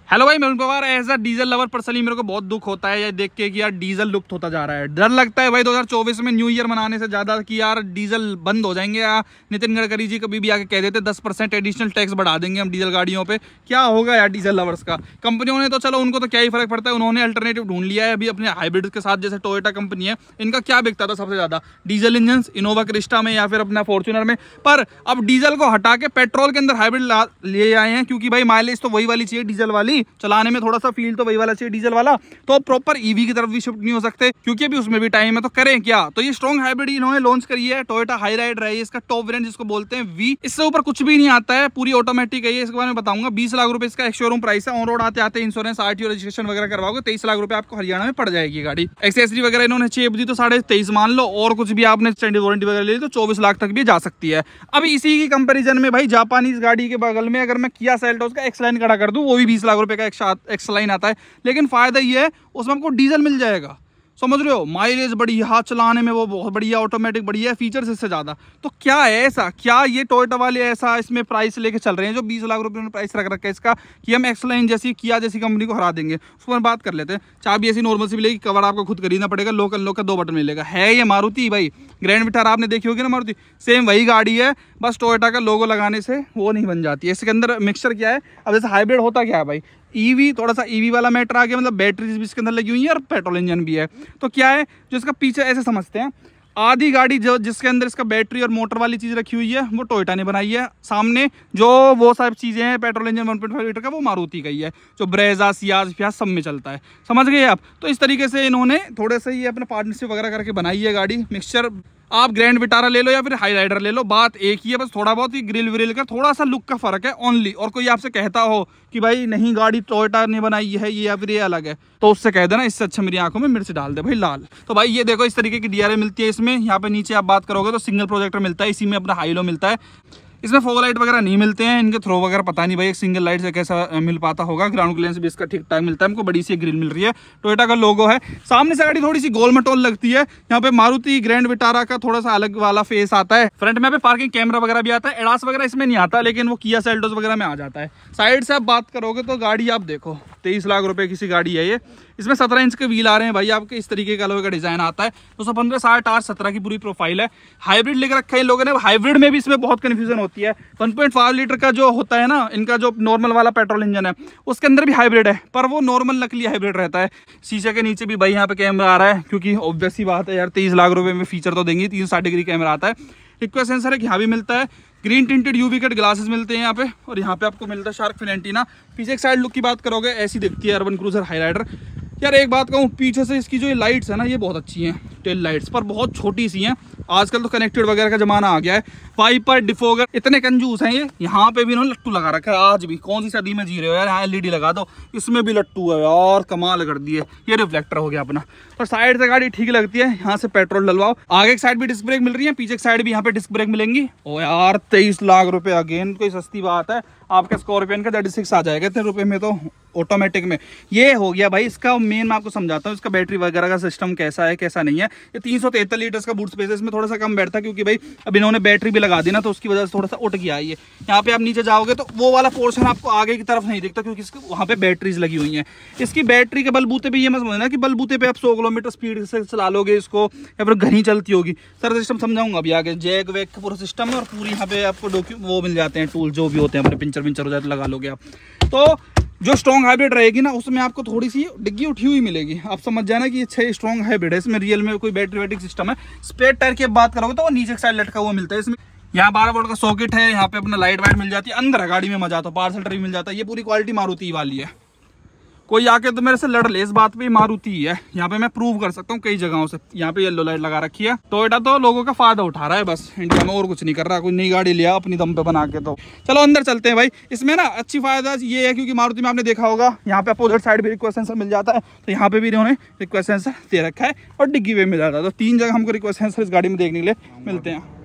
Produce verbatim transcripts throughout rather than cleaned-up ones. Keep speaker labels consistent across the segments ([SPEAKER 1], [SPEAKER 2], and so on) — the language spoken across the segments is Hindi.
[SPEAKER 1] हेलो भाई, मैं Pawar. As a diesel lover personally मेरे को बहुत दुख होता है ये देख के कि यार डीजल लुप्त होता जा रहा है। डर लगता है भाई दो हज़ार चौबीस में न्यू ईयर मनाने से ज्यादा कि यार डीजल बंद हो जाएंगे। या नितिन गडकरी जी कभी भी आके कह देते दस परसेंट एडिशनल टैक्स बढ़ा देंगे हम डीजल गाड़ियों पे। क्या होगा यार डीजल लवर्स का। कंपनियों ने तो चलो उनको तो क्या ही फर्क पड़ता है, उन्होंने अल्टरनेटिव ढूंढ लिया है अभी अपने हाइब्रिड के साथ। जैसे टोयोटा कंपनी है, इनका क्या बिकता था सबसे ज्यादा डीजल इंजन, इनोवा क्रिस्टा में या फिर अपना फॉर्च्यूनर में। पर अब डीजल को हटा के पेट्रोल के अंदर हाइब्रिड ले आए हैं, क्योंकि भाई माइलेज तो वही वाली चाहिए डीजल वाली, चलाने में थोड़ा सा फील तो वही वाला चाहिए डीजल वाला। तो प्रॉपर ईवी की तरफ भी शिफ्ट नहीं हो सकते क्योंकि अभी उसमें भी टाइम है। तो करें क्या? तो ये स्ट्रॉन्ग हाइब्रिड इन्होंने लॉन्च करी है, टोयोटा हाईराइडर है इसका टॉप वेरिएंट जिसको बोलते हैं वी। इससे ऊपर कुछ भी नहीं आता है, पूरी ऑटोमेटिक है ये, इसके बारे में बताऊंगा। बीस लाख रुपए इसका शोरूम प्राइस है। ऑन रोड आते आते इंश्योरेंस आरटीओ रजिस्ट्रेशन वगैरह करवाओगे तेईस लाख रुपए आपको हरियाणा में पड़ जाएगी गाड़ी। एक्सेसरी वगैरह इन्होंने चेप दी तो साढ़े तेईस मान लो, और कुछ भी आपने स्टैंडर्ड वारंटी वगैरह ले ली तो चौबीस लाख तक भी जा सकती है। अब इसी की कंपेरिजन में भाई जापानीज गाड़ी के बगल में अगर मैं किया सेल्टोस का एक्स लाइन खड़ा कर दूं, वो भी बीस लाख रुपए का एक्स लाइन आता है। लेकिन फायदा ये है उसमें आपको डीजल मिल जाएगा, समझ रहे हो। माइलेज बढ़िया, हाथ चलाने में वो बहुत बढ़िया, ऑटोमेटिक बढ़िया, फीचर्स इससे ज्यादा। तो क्या है ऐसा, क्या ये टोयोटा वाले ऐसा इसमें प्राइस लेके चल रहे हैं जो बीस लाख रुपए में प्राइस रख रखा है इसका कि हम एक्स लाइन जैसी किया जैसी कंपनी को हरा देंगे। उसको हम बात कर लेते हैं। चाबी ऐसी नॉर्मल सी मिलेगी, कवर आपको खुद खरीदना पड़ेगा, लोकल लोकल दो बटन मिलेगा। है ये मारुति भाई, ग्रैंड विटारा आपने देखी होगी ना मारुति, सेम वही गाड़ी है, बस टोयोटा का लोगो लगाने से वो नहीं बन जाती है। इसके अंदर मिक्सचर क्या है, अब जैसे हाइब्रिड होता क्या है भाई, ईवी थोड़ा सा ईवी वाला मैटर आ गया, मतलब बैटरीज भी इसके अंदर लगी हुई है और पेट्रोल इंजन भी है। तो क्या है जो इसका पीछे ऐसे समझते हैं, आधी गाड़ी जो जिसके अंदर इसका बैटरी और मोटर वाली चीज रखी हुई है वो टोयोटा ने बनाई है। सामने जो वो सब चीजें हैं petrol engine one point five litre का, वो मारुति का ही है, जो ब्रेजा सियाज फियाज सब में चलता है। समझ गए आप। तो इस तरीके से इन्होंने थोड़े से ये अपने पार्टनरशिप वगैरह करके बनाई है गाड़ी। मिक्सचर आप ग्रैंड विटारा ले लो या फिर हाई राइडर ले लो, बात एक ही है, बस थोड़ा बहुत ही ग्रिल विरिल का थोड़ा सा लुक का फर्क है ओनली। और कोई आपसे कहता हो कि भाई नहीं गाड़ी टोयोटा ने बनाई है ये या फिर ये अलग है, तो उससे कह देना इससे अच्छा मेरी आंखों में मिर्च डाल दे भाई लाल। तो भाई ये देखो इस तरीके की डीआरएल मिलती है इसमें। यहाँ पे नीचे आप बात करोगे तो सिंगल प्रोजेक्टर मिलता है, इसी में अपना हाईलो मिलता है। इसमें फोग लाइट वगैरह नहीं मिलते हैं, इनके थ्रो वगैरह पता नहीं भाई एक सिंगल लाइट से कैसा मिल पाता होगा। ग्राउंड क्लियरेंस भी इसका ठीक ठाक मिलता है, हमको बड़ी सी ग्रिल मिल रही है, टोयोटा का लोगो है। सामने से गाड़ी थोड़ी सी गोल मटोल लगती है। यहाँ पे मारुति ग्रैंड विटारा का थोड़ा सा अलग वाला फेस आता है। फ्रंट में पे पार्किंग कैमरा वगैरह भी आता है, एडास वगैरह इसमें नहीं आता, लेकिन वो किया सेल्टोस वगैरह में आ जाता है। साइड से आप बात करोगे तो गाड़ी आप देखो तेईस लाख रुपए की सी गाड़ी है ये। इसमें सत्रह इंच के व्हील आ रहे हैं भाई आपके, इस तरीके का अलग का डिजाइन आता है। दो सौ पंद्रह साठ आठ सत्रह की पूरी प्रोफाइल है। हाइब्रिड लेकर रखा है इन लोगों ने। हाइब्रिड में भी इसमें बहुत कंफ्यूजन होती है। वन पॉइंट फाइव लीटर का जो होता है ना इनका, जो नॉर्मल वाला पेट्रोल इंजन है, उसके अंदर भी हाइब्रिड है, पर वो नॉर्मल नकली हाइब्रिड रहता है। शीशे के नीचे भी भाई यहाँ पे कैमरा आ रहा है, क्योंकि ऑब्वियस सी बात है यार तेईस लाख रुपए में फीचर तो देंगे। तीन सौ साठ डिग्री कैमरा आता है, रिक्वेस्ट सेंसर है यहाँ भी मिलता है। Green tinted UV cut glasses मिलते हैं यहाँ पे, और यहाँ पे आपको मिलता है शार्क फिन एंटीना। पीछे एक साइड लुक की बात करोगे ऐसी दिखती है अर्बन क्रूजर हाईराइडर। यार एक बात कहूँ, पीछे से इसकी जो लाइट्स है ना ये बहुत अच्छी हैं, टेल लाइट्स, पर बहुत छोटी सी हैं। आजकल तो कनेक्टेड वगैरह का जमाना आ गया है। वाइपर डिफोगर इतने कंजूस हैं ये। यहाँ पे भी इन्होंने लट्टू लगा रखा है। आज भी कौन सी सदी में जी रहे हो यार, यहाँ एलईडी लगा दो, इसमें भी लट्टू है यार, कमाल कर दिए। ये रिफ्लेक्टर हो गया अपना। तो साइड से गाड़ी ठीक लगती है, यहाँ से पेट्रोल डलवाओ। आगे एक साइड भी डिस्क ब्रेक मिल रही है, पीछे एक साइड भी यहाँ पे डिस्क ब्रेक मिलेंगी। ओ यार तेईस लाख रुपए अगेन कोई सस्ती बात है। आपका स्कॉर्पियन का थर्टी सिक्स आ जाएगा इतने रुपए में तो ऑटोमेटिक में। ये हो गया भाई इसका मेन। मैं आपको समझाता हूँ इसका बैटरी वगैरह का सिस्टम कैसा है कैसा नहीं है। ये तीन सौ तिहत्तर लीटर का बूट स्पेस है, इसमें थोड़ा सा कम बैठता है क्योंकि भाई अब इन्होंने बैटरी भी लगा दी ना, तो उसकी वजह से थोड़ा सा उठ गया है ये। यहाँ पे आप नीचे जाओगे तो वो वाला पोर्शन आपको आगे की तरफ नहीं दिखता, क्योंकि वहाँ पे बैटरीज लगी हुई हैं। इसकी बैटरी के बलबूते पे ये मत समझना कि बलबूते पे आप सौ किलोमीटर स्पीड से चला लोगे इसको या फिर घनी चलती होगी। सर सिस्टम समझाऊंगा अभी आगे। जैक वैक का पूरा सिस्टम है, और पूरी यहाँ पे आपको डॉक्यू वो मिल जाते हैं, टूल जो भी होते हैं अपने, पिंचर पिंचर हो जाए तो लगा लोगे आप। तो जो स्ट्रॉन्ग हाइब्रिड रहेगी ना उसमें आपको थोड़ी सी डिग्गी उठी हुई मिलेगी। आप समझ जाना कि अच्छा स्ट्रॉन्ग हाइब्रिड है, इसमें रियल में कोई बैटरी वैटरी सिस्टम है। स्पेयर टायर की बात करोगे तो वो नीचे साइड लटका हुआ मिलता है। इसमें यहाँ बारह वोल्ट का सॉकेट है, यहाँ पे अपना लाइट वाइट मिल जाती है। अंदर गाड़ी में मजा आता है, पार्सल ट्रे मिल जाता है। ये पूरी क्वालिटी मारुति वाली है। कोई आके तो मेरे से लड़ ले इस बात पे, मारुति है। यहाँ पे मैं प्रूव कर सकता हूँ कई जगहों से। यहाँ पे येलो लाइट लगा रखी है। टोयोटा तो लोगों का फायदा उठा रहा है बस इंडिया में, और कुछ नहीं कर रहा। कोई नई गाड़ी लिया अपनी दम पे बना के। तो चलो अंदर चलते हैं भाई। इसमें ना अच्छी फायदा ये है क्योंकि मारुति में आपने देखा होगा यहाँ पे अपोजिट साइड भी रिक्वेस्ट सेंसर मिल जाता है, तो यहाँ पे भी इन्होंने रिक्वेस्ट सेंसर दे रखा है, और डिग्गी वे मिल जाता है। तो तीन जगह हमको रिक्वेस्ट सेंसर इस गाड़ी में देखने के लिए मिलते हैं।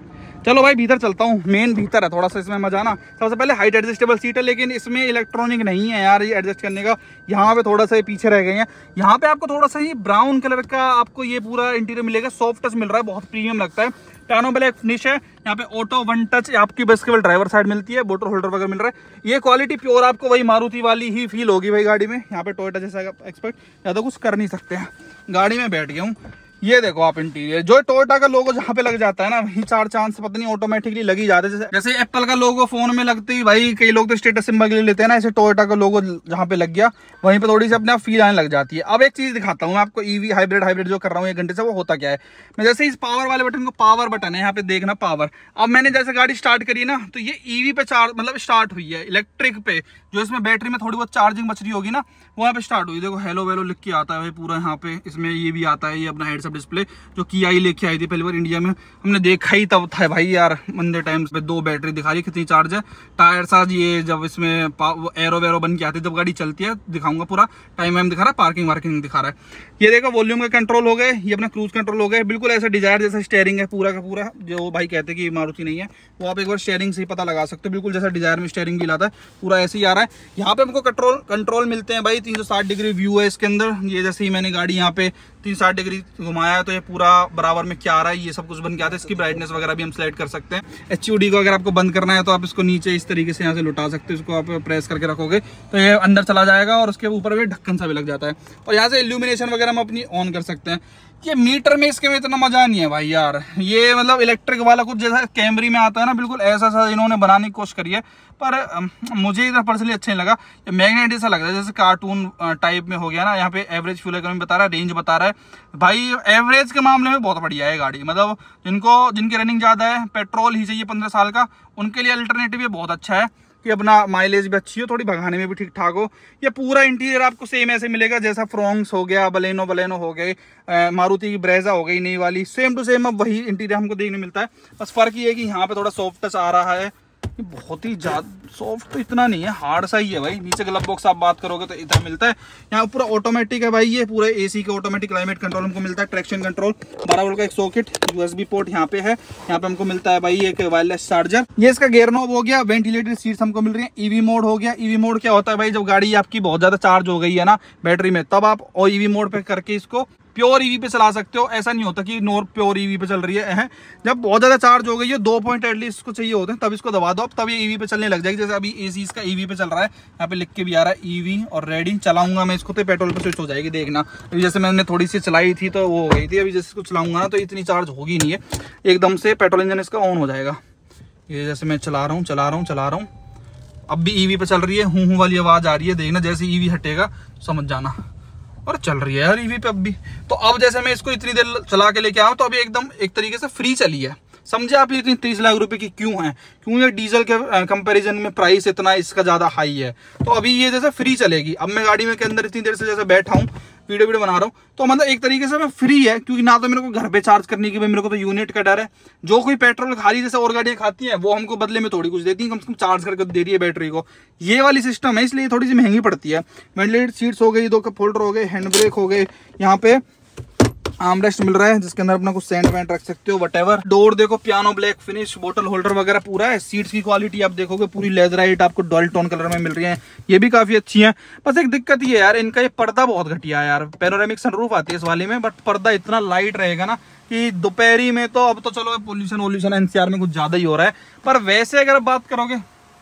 [SPEAKER 1] चलो भाई भीतर चलता हूँ, मेन भीतर है, थोड़ा सा इसमें मजा ना। सबसे पहले हाइट एडजस्टेबल सीट है, लेकिन इसमें इलेक्ट्रॉनिक नहीं है यार ये एडजस्ट करने का। यहाँ पे थोड़ा सा ये पीछे रह गए हैं। यहाँ पे आपको थोड़ा सा ही ब्राउन कलर का आपको ये पूरा इंटीरियर मिलेगा, सॉफ्ट टच मिल रहा है, बहुत प्रीमियम लगता है। पियानो ब्लैक फिनिश है। यहाँ पे ऑटो वन टच आपकी बस केवल ड्राइवर साइड मिलती है, बोतल होल्डर वगैरह मिल रहा है। ये क्वालिटी प्योर आपको वही मारुति वाली ही फील होगी भाई गाड़ी में। यहाँ पे टोयोटा जैसा एक्सपेक्ट ज़्यादा कुछ कर नहीं सकते हैं। गाड़ी में बैठ गया हूँ, ये देखो आप इंटीरियर, जो टोयोटा का लोगो जहाँ पे लग जाता है ना वही चार चांद से पता नहीं ऑटोमेटिकली लग ही जाते हैं। जैसे जैसे एप्पल का लोगो फोन में लगते ही भाई कई लोग तो स्टेटस सिंबल के लिए लेते हैं ना, ऐसे टोयोटा का लोगो जहाँ पे लग गया वहीं पे थोड़ी सी अपने आप फील आने लग जाती है। अब एक चीज दिखाता हूँ मैं आपको, ईवी हाइब्रिड हाइब्रिड जो कर रहा हूँ एक घंटे से, वो होता क्या है। मैं जैसे इस पावर वाले बटन को, पावर बटन है यहाँ पे देखना पावर, अब मैंने जैसे गाड़ी स्टार्ट करी ना तो ये ईवी पे चार्ज मतलब स्टार्ट हुई है, इलेक्ट्रिक पे जो इसमें बैटरी में थोड़ी बहुत चार्जिंग बच रही होगी ना वहाँ पे स्टार्ट हुई। देखो हेलो वेलो लिख के आता है भाई पूरा यहाँ पे। इसमें ये भी आता है, ये अपना हेड्स अप डिस्प्ले जो किया ही लेके आई थी पहली बार इंडिया में, हमने देखा ही तब था भाई यार, मंदे टाइम्स पे। दो बैटरी दिखा रही है, कितनी चार्ज है। टायर साज ये जब इसमें एरो वेरो बन के आती है जब गाड़ी चलती है, दिखाऊंगा पूरा टाइम वाइम दिखा रहा है, पार्किंग वार्किंग दिखा रहा है। ये देखो वॉल्यूम का कंट्रोल हो गए, ये अपना क्रूज कंट्रोल हो गए, बिल्कुल ऐसा डिजायर जैसा स्टेयरिंग है पूरा का पूरा। जो भाई कहते हैं कि मारुति नहीं है, वो आप एक बार स्टेयरिंग से ही पता लगा सकते हो, बिल्कुल जैसा डिजायर में स्टेयरिंग भी लाता है पूरा ऐसे ही आ रहा है। यहाँ पे हमको कंट्रोल कंट्रोल मिलते हैं भाई, तीन सौ साठ डिग्री व्यू है इसके अंदर। ये जैसे ही मैंने गाड़ी यहाँ पे तीन सौ साठ डिग्री घुमाया तो ये पूरा बराबर में क्या आ रहा है ये सब कुछ बन के आता है। इसकी ब्राइटनेस वगैरह भी हम सेलेक्ट कर सकते हैं। एच यू डी को अगर आपको बंद करना है तो आप इसको नीचे इस तरीके से यहाँ से लुटा सकते हो, इसको आप प्रेस करके रखोगे तो ये अंदर चला जाएगा और उसके ऊपर भी ढक्कन सा भी लग जाता है। और यहाँ से इल्यूमिनेशन वगैरह हम अपनी ऑन कर सकते हैं। ये मीटर में इसके में इतना मजा नहीं है भाई यार, ये मतलब इलेक्ट्रिक वाला कुछ जैसा कैमरी में आता है ना, बिल्कुल ऐसा सा इन्होंने बनाने की कोशिश करी है, पर मुझे इधर पर्सनली अच्छा नहीं लगा। ये मैग्नेट जैसा लग रहा है, जैसे कार्टून टाइप में हो गया ना। यहाँ पे एवरेज फ्यूल इकोनॉमी बता रहा है, रेंज बता रहा है भाई। एवरेज के मामले में बहुत बढ़िया है गाड़ी, मतलब जिनको जिनकी रनिंग ज्यादा है, पेट्रोल ही चाहिए पंद्रह साल का, उनके लिए अल्टरनेटिव ये बहुत अच्छा है कि अपना माइलेज भी अच्छी हो, थोड़ी भगाने में भी ठीक ठाक हो। ये पूरा इंटीरियर आपको सेम ऐसे मिलेगा जैसा फ्रोंक्स हो गया, बलेनो बलेनो हो गए, मारुति की ब्रेजा हो गई नई वाली, सेम टू सेम अब वही इंटीरियर हमको देखने मिलता है। बस फर्क ये है कि यहाँ पे थोड़ा सॉफ्ट टच आ रहा है, ये बहुत ही ज्यादा सॉफ्ट तो इतना नहीं है, हार्ड सा ही है भाई। नीचे ग्लव बॉक्स आप बात करोगे तो इतना मिलता है। यहाँ पूरा ऑटोमेटिक है भाई, ये पूरा एसी का ऑटोमेटिक क्लाइमेट कंट्रोल हमको मिलता है, ट्रैक्शन कंट्रोल, बारह वोल्ट का एक सॉकेट, यूएसबी पोर्ट यहाँ पे है। यहाँ पे हमको मिलता है भाई एक वायरलेस चार्जर। ये इसका गेयर नॉब हो गया, वेंटिलेटेड सीट्स हमको मिल रही है। ईवी मोड हो गया। ईवी मोड क्या होता है भाई, जब गाड़ी आपकी बहुत ज्यादा चार्ज हो गई है ना बैटरी में, तब आप और ईवी मोड पे करके इसको प्योर ईवी पे चला सकते हो। ऐसा नहीं होता कि नॉर प्योर ईवी पे चल रही है। जब बहुत ज्यादा चार्ज हो गई है, दो पॉइंट एटलीस्ट इसको चाहिए होते हैं, तब इसको दबा दो, अब तब ये ईवी पे चलने लग जाएगी। जैसे अभी एसी इसका ईवी पे चल रहा है, यहाँ पे लिख के भी आ रहा है ईवी और रेडी। चलाऊंगा मैं इसको तो पेट्रोल पे स्विच हो जाएगी, देखना। अभी जैसे मैंने थोड़ी सी चलाई थी तो वो हो गई थी, अभी जैसे इसको चलाऊंगा ना तो इतनी चार्ज होगी नहीं है, एकदम से पेट्रोल इंजन इसका ऑन हो जाएगा। ये जैसे मैं चला रहा हूँ चला रहा हूँ चला रहा हूँ अब भी ईवी पे चल रही है, हूँ हूँ वाली आवाज आ रही है, देखना। जैसे ईवी हटेगा समझ जाना। और चल रही है यार ईवी पे अब भी। तो अब जैसे मैं इसको इतनी देर चला के लेके आऊँ तो अभी एकदम एक तरीके से फ्री चली है। समझे आप, इतनी तीस लाख रुपए की क्यों है, क्यों ये डीजल के कंपैरिजन में प्राइस इतना इसका ज्यादा हाई है। तो अभी ये जैसे फ्री चलेगी। अब मैं गाड़ी में के अंदर इतनी देर से जैसे बैठा हूँ, वीडियो वीडियो बना रहा हूँ, तो मतलब एक तरीके से मैं फ्री है, क्योंकि ना तो मेरे को घर पे चार्ज करने की, मेरे को तो यूनिट का डर है। जो कोई पेट्रोल खा रही जैसे और गाड़ियां खाती हैं, वो हमको बदले में थोड़ी कुछ देती हैं, कम से कम चार्ज करके दे रही है बैटरी को। ये वाली सिस्टम है, इसलिए थोड़ी सी महंगी पड़ती है। वेंटिलेटेड सीट्स हो गई, दो कप होल्डर हो गए, हैंड ब्रेक हो गए, यहाँ पे आर्मरेस्ट मिल रहा है जिसके अंदर अपना कुछ सेंट वेंट रख सकते हो, वटेवर। डोर देखो पियानो ब्लैक फिनिश, बोतल होल्डर वगैरह पूरा है। सीट्स की क्वालिटी आप देखोगे पूरी लेदराइट आपको डॉल टोन कलर में मिल रही है, ये भी काफी अच्छी है। बस एक दिक्कत ये है यार, इनका ये पर्दा बहुत घटिया है यार। पैनोरामिक सनरूफ आती है इस वाले में, बट पर्दा इतना लाइट रहेगा ना कि दोपहरी में तो, अब तो चलो पोल्यूशन वोल्यूशन एनसीआर में कुछ ज्यादा ही हो रहा है, पर वैसे अगर बात करोगे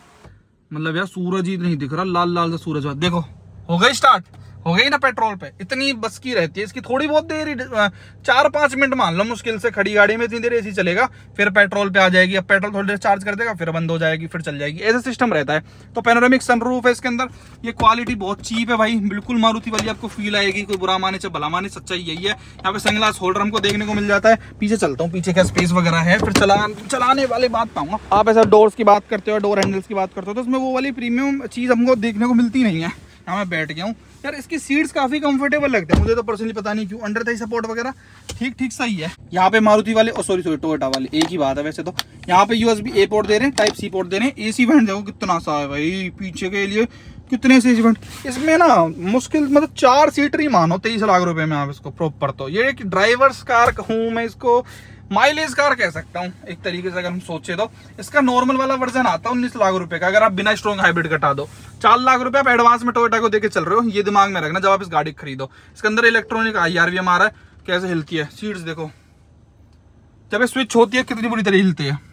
[SPEAKER 1] मतलब यार सूरज ही नहीं दिख रहा, लाल लाल सा सूरज। देखो हो गई स्टार्ट, हो गई ना पेट्रोल पे। इतनी बस की रहती है इसकी, थोड़ी बहुत देर, चार पांच मिनट मान लो मुश्किल से खड़ी गाड़ी में इतनी देर एसी चलेगा, फिर पेट्रोल पे आ जाएगी। अब पेट्रोल थोड़ी देर चार्ज कर देगा, फिर बंद हो जाएगी, फिर चल जाएगी। ऐसा सिस्टम रहता है। तो पैनोरामिक सनरूफ है इसके अंदर। ये क्वालिटी बहुत चीप है भाई, बिल्कुल मारुति वाली आपको फील आएगी। कोई बुरा माने चाहे भला माने, सच्चाई यही है। यहाँ पे सनग्लास होल्डर हमको देखने को मिल जाता है। पीछे चलता हूँ, पीछे क्या स्पेस वगैरह है, फिर चला चलाने वाले बात पाऊंगा। आप ऐसा डोर्स की बात करते हो, डोर हैंडल्स की बात करते हो, तो उसमें वो वाली प्रीमियम चीज हमको देखने को मिलती नहीं है। यहाँ मैं बैठ गया हूँ यार, इसकी सीट्स काफी कंफर्टेबल लगते हैं मुझे तो पर्सनली, पता नहीं क्यों। अंडर थाई सपोर्ट वगैरह ठीक ठीक सही है। यहाँ पे मारुति वाले, सॉरी सॉरी टोयोटा वाले एक ही बात है वैसे तो। यहाँ पे यूएसबी ए पोर्ट दे रहे हैं, टाइप सी पोर्ट दे रहे हैं। एसी वेंट देखो कितना सा है भाई, पीछे के लिए कितने से एसी वेंट। इसमें ना मुश्किल मतलब चार सीटर ही मानो तेईस लाख रुपए में आप इसको प्रॉपर। तो ये ड्राइवर्स कार हूँ मैं इसको, माइलेज कार कह सकता हूँ एक तरीके से अगर हम सोचे तो। इसका नॉर्मल वाला वर्जन आता है उन्नीस लाख रुपए का, अगर आप बिना स्ट्रॉन्ग हाइब्रिड कटा दो। चार लाख रुपए आप एडवांस में टोयोटा को देके चल रहे हो, ये दिमाग में रखना जब आप इस गाड़ी खरीदो। इसके अंदर electronic I R V M आ रहा है, कैसे हिलती है सीट्स देखो, जब ये स्विच होती है कितनी बुरी तरह हिलती है,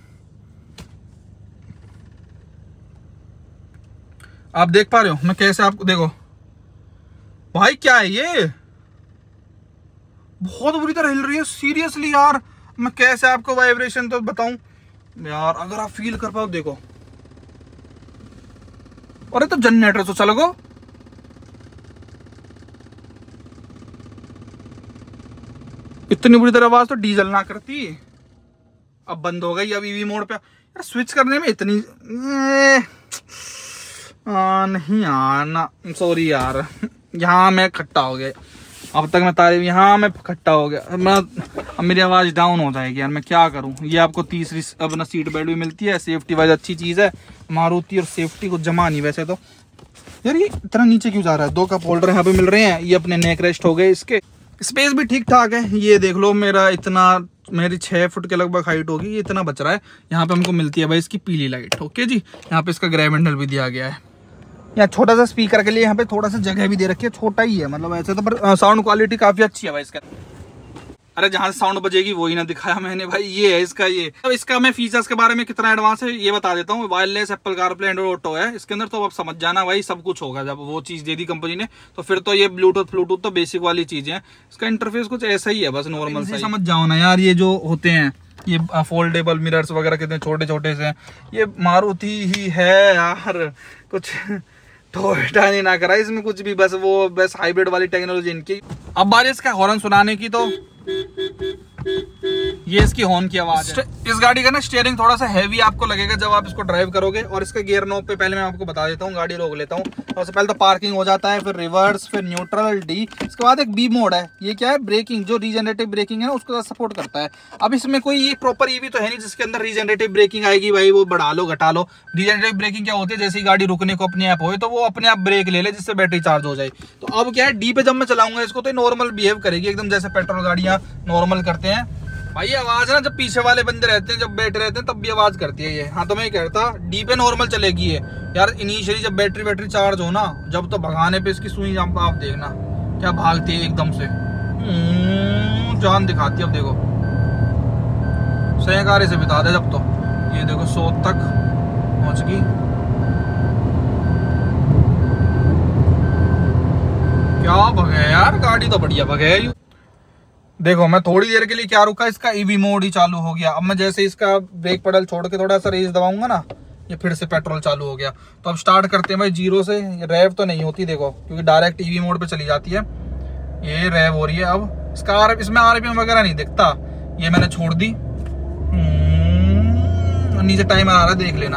[SPEAKER 1] आप देख पा रहे हो मैं कैसे आपको, देखो भाई क्या है ये, बहुत बुरी तरह हिल रही है सीरियसली यार। मैं कैसे आपको वाइब्रेशन तो बताऊं यार, अगर आप फील कर पाओ देखो। अरे तो जनरेटर तो चलो गो, इतनी बुरी तरह आवाज तो डीजल ना करती। अब बंद हो गई, अब ईवी मोड पे यार स्विच करने में इतनी आ, नहीं आना, सॉरी यार, यहाँ मैं खट्टा हो गया। अब तक मैं तारीफ, यहाँ मैं खट्टा हो गया, मैं अब मेरी आवाज़ डाउन हो जाएगी यार, मैं क्या करूँ। ये आपको तीसरी अपना सीट बेल्ट भी मिलती है, सेफ्टी वाइज अच्छी चीज़ है। मारुति और सेफ्टी को जमा नहीं वैसे तो। यार ये इतना नीचे क्यों जा रहा है, दो कप होल्डर यहाँ पे मिल रहे हैं, ये अपने नेक रेस्ट हो गए इसके। स्पेस भी ठीक ठाक है, ये देख लो मेरा इतना, मेरी छः फुट के लगभग हाइट होगी, ये इतना बच रहा है। यहाँ पे हमको मिलती है भाई इसकी पीली लाइट, ओके जी। यहाँ पे इसका ग्रैब हैंडल भी दिया गया है। यहाँ छोटा सा स्पीकर के लिए यहाँ पे थोड़ा सा जगह भी दे रखी है, छोटा ही है मतलब ऐसे तो, पर साउंड क्वालिटी काफी अच्छी है भाई इसका। अरे जहाँ से साउंड बजेगी वही ना दिखाया मैंने भाई, ये है इसका। ये अब इसका मैं फीचर्स के बारे में कितना एडवांस है ये बता देता हूँ। Wireless Apple CarPlay Android auto है इसके अंदर, तो अब समझ जाना भाई सब कुछ होगा। जब वो चीज दे दी कंपनी ने तो फिर तो ये ब्लूटूथ ब्लूटूथ तो बेसिक वाली चीजें हैं। इसका इंटरफेस कुछ ऐसा ही है बस नॉर्मल से समझ जाओ ना यार। ये जो होते हैं ये फोल्डेबल मिरर्स वगैरह कितने छोटे छोटे से हैं, ये मारुति ही है यार, कुछ टोयोटा नहीं ना करा इसमें कुछ भी, बस वो बस हाइब्रिड वाली टेक्नोलॉजी इनकी। अब बारी इसका हॉर्न सुनाने की, तो ये इसकी हॉर्न की आवाज है। इस गाड़ी का ना स्टीयरिंग थोड़ा सा हैवी आपको लगेगा जब आप इसको ड्राइव करोगे। और इसके गियर नॉब पे पहले मैं आपको बता देता हूँ, गाड़ी रोक लेता हूँ। सबसे पहले तो पार्किंग हो जाता है, फिर रिवर्स, फिर न्यूट्रल, डी। इसके बाद एक बी मोड है, ये क्या है ब्रेकिंग, जो रीजनरेटिव ब्रेकिंग है ना उसको सपोर्ट करता है। अब इसमें कोई ये प्रॉपर ईवी तो है नहीं जिसके अंदर रीजनरेटिव ब्रेकिंग आएगी भाई, वो बढ़ा लो घटा लो। रीजनरेटिव ब्रेकिंग क्या होती है, जैसे गाड़ी रुकने को अपने आप हो तो वो अपने आप ब्रेक ले ले जिससे बैटरी चार्ज हो जाए। तो अब क्या है डी पे जब मैं चलाऊंगा इसको तो नॉर्मल बिहेव करेगी एकदम जैसे पेट्रोल गाड़ियां नॉर्मल करते हैं भाई। आवाज ना जब पीछे वाले बंदे रहते हैं, जब बैठे रहते हैं तब भी आवाज करती है ये। हाँ तो मैं कहता डी पे नॉर्मल चलेगी ये यार। इनिशियली जब बैटरी बैटरी चार्ज हो ना, जब तो भगाने पे इसकी सुई आप, आप देखना क्या भागती है एकदम से, जान दिखाती है। अब देखो सहकारे से बिता दे जब तो, ये देखो सौ तक पहुंच गई। क्या भगे यार, गाड़ी तो बढ़िया भगे। देखो मैं थोड़ी देर के लिए क्या रुका, इसका ईवी मोड ही चालू हो गया। अब मैं जैसे इसका ब्रेक पेडल छोड़ के थोड़ा सा रेस दबाऊंगा ना, ये फिर से पेट्रोल चालू हो गया। तो अब स्टार्ट करते हैं भाई जीरो से। रेव तो नहीं होती देखो, क्योंकि डायरेक्ट ईवी मोड पे चली जाती है। ये रेव हो रही है। अब इसका आर इसमें आरपीएम वगैरह नहीं दिखता, ये मैंने छोड़ दी। नीचे टाइमर आ रहा है देख लेना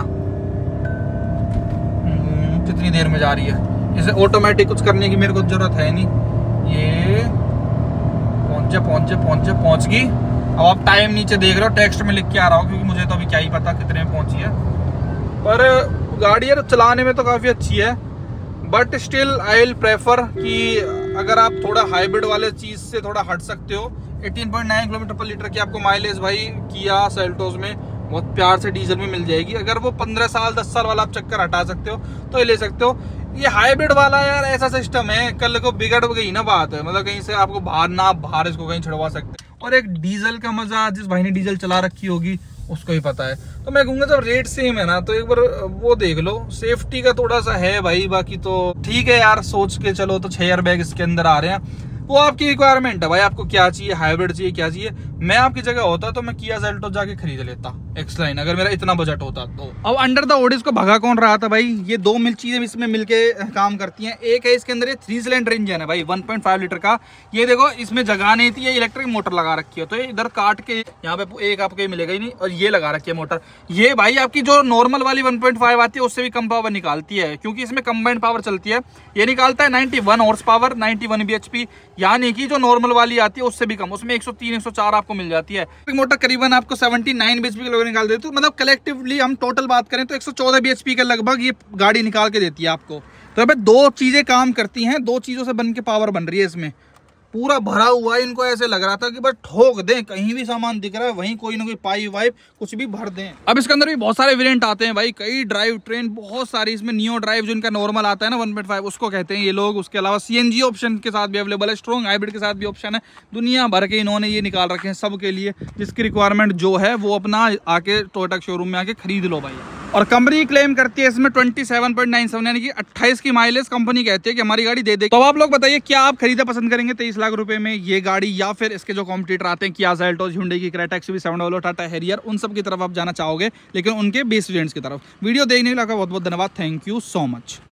[SPEAKER 1] कितनी देर में जा रही है। इसे ऑटोमेटिक कुछ करने की मेरे को जरूरत है नहीं। ये पहुंचे पहुंचे पहुंचे पहुंच गई। अब आप टाइम नीचे देख रहे हो, टेक्स्ट में लिख के आ रहा हो, क्योंकि मुझे तो अभी क्या ही पता कितने में पहुंची है। पर गाड़ी यार चलाने में तो काफी अच्छी है, but still I will prefer कि अगर आप थोड़ा हाइब्रिड वाले चीज से थोड़ा हट सकते हो। अठारह पॉइंट नौ किलोमीटर पर लीटर की आपको माइलेज भाई किया सेल्टोस में बहुत प्यार से डीजल में मिल जाएगी। अगर वो पंद्रह साल दस साल वाला आप चक्कर हटा सकते हो तो ये ले सकते हो। ये हाइब्रिड वाला यार ऐसा सिस्टम है, कल को बिगड़ गई ना बात है, मतलब कहीं से आपको बाहर ना बाहर इसको कहीं छिड़वा सकते। और एक डीजल का मजा जिस भाई ने डीजल चला रखी होगी उसको ही पता है। तो मैं कहूंगा जब रेट सेम है ना तो एक बार वो देख लो। सेफ्टी का थोड़ा सा है भाई, बाकी तो ठीक है यार, सोच के चलो। तो छह एयर बैग इसके अंदर आ रहे हैं, वो आपकी रिक्वायरमेंट है भाई, आपको क्या चाहिए, हाइब्रिड चाहिए क्या चाहिए। मैं आपकी जगह होता तो मैं किया सेल्टो जाके खरीद लेता एक्स लाइन, अगर मेरा इतना बजट होता तो। अब अंडर द हुड इसको भगा कौन रहा था भाई, ये दो मिल चीजें इसमें मिलके काम करती हैं। एक है इसके अंदर ये थ्री सिलेंडर इंजन है भाई वन पॉइंट फाइव लीटर का। ये देखो इसमें जगह नहीं थी, ये इलेक्ट्रिक मोटर लगा रखी है, तो ये इधर काट के यहाँ पे एक आपको मिलेगा ही नहीं, और ये लगा रखी है मोटर। ये भाई आपकी जो नॉर्मल वाली वन पॉइंट फाइव आती है उससे भी कम पावर निकालती है, क्योंकि इसमें कंबाइंड पावर चलती है। ये निकालता है ninety one horse power, ninety one B H P, यानी कि जो नॉर्मल वाली आती है उससे भी कम, उसमें एक सौ तीन एक सौ चार आपको मिल जाती है। मोटर करीबन आपको उन्यासी बीएचपी का निकाल देती है, मतलब कलेक्टिवली हम टोटल बात करें तो एक सौ चौदह बीएचपी के लगभग ये गाड़ी निकाल के देती है आपको। तो अब दो चीजें काम करती हैं, दो चीजों से बन के पावर बन रही है इसमें। पूरा भरा हुआ है। इनको ऐसे लग रहा था कि बस ठोक दें, कहीं भी सामान दिख रहा है वहीं कोई ना कोई पाइप वाइप कुछ भी भर दें। अब इसके अंदर भी बहुत सारे वेरिएंट आते हैं भाई, कई ड्राइव ट्रेन बहुत सारी। इसमें नियो ड्राइव जो इनका नॉर्मल आता है ना वन पॉइंट फाइव, उसको कहते हैं ये लोग। उसके अलावा सीएनजी ऑप्शन के साथ भी अवेलेबल है, स्ट्रॉन्ग हाइब्रिड के साथ भी ऑप्शन है। दुनिया भर के इन्होंने ये निकाल रखे हैं सबके लिए, जिसकी रिक्वायरमेंट जो है वो अपना आके टोयोटा शोरूम में आके खरीद लो भाई। और कंपनी क्लेम करती है इसमें सत्ताईस पॉइंट नाइन सेवन यानी कि अट्ठाईस की माइलेज कंपनी कहती है कि हमारी गाड़ी दे दे। तो आप लोग बताइए क्या आप खरीदना पसंद करेंगे तेईस लाख रुपए में ये गाड़ी, या फिर इसके जो कॉम्पिटिटर आते हैं किया सेल्टोस, hyundai की Creta, XUV seven double O, Tata Harrier, उन सब की तरफ आप जाना चाहोगे, लेकिन उनके बेस वेरिएंट्स की तरफ। वीडियो देखने के लिए आपका बहुत बहुत धन्यवाद, थैंक यू सो मच।